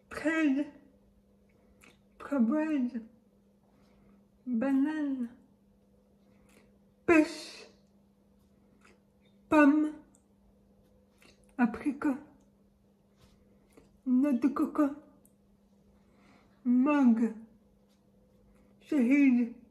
fraise, framboise, banane, pêche, pomme, apricot, noix de coco, mangue, cerise,